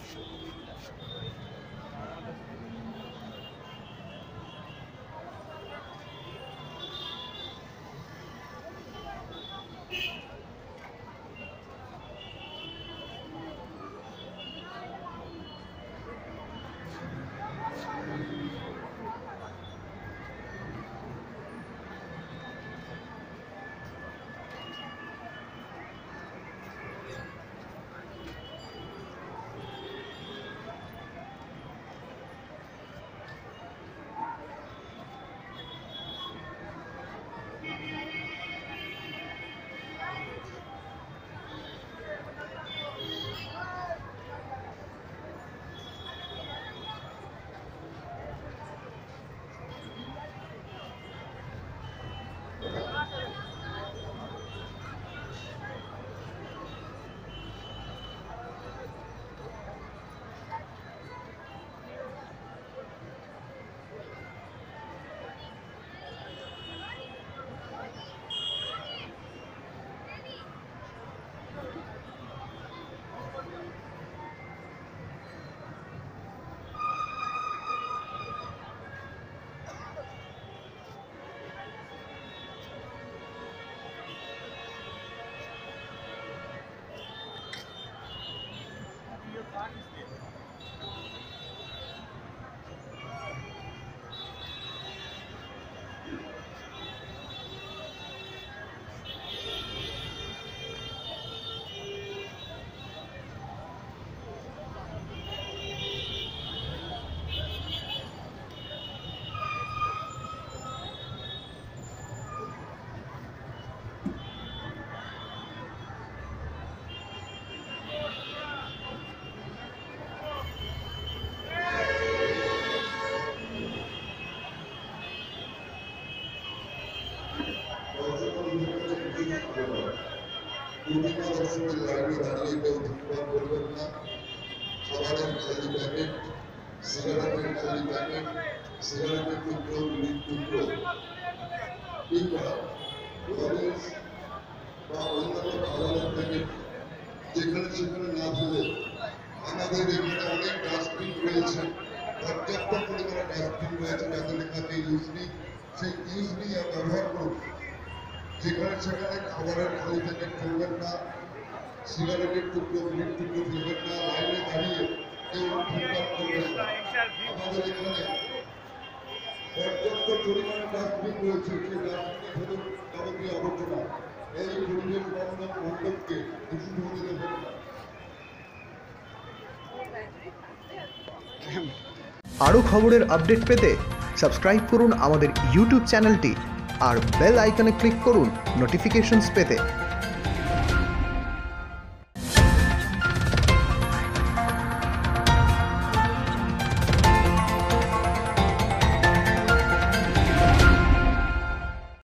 যেখানে সেখানে না ফেলে আমাদের এখানে অনেক ডাস্টবিন রয়েছে, পর্যাপ্ত পরিমাণে ডাস্টবিন রয়েছে যাতে লেখা আছে ইউজনি, সেই ইউজনি ব্যবহার করুন। যেখানে সেখানে খাবারের খালি প্যাকেট ফেলবেন না, সিগারেটের টুকরো বিড়ির টুকরো ফেলবেন না, লাইনে দাঁড়িয়ে কেউ ফিল্টার করবেন না। আমাদের এখানে পর্যাপ্ত পরিমাণে ডাস্টবিন রয়েছে, সেই ডাস্টবিনে ফেলুন যাবতীয় আবর্জনা। এই পরিবেশ বান্ধব মণ্ডপকে দূষিত হতে দেবেন না। আরও খবরের আপডেট পেতে সাবস্ক্রাইব করুন আমাদের ইউটিউব চ্যানেলটি আর বেল আইকনে ক্লিক করুন নোটিফিকেশনস পেতে।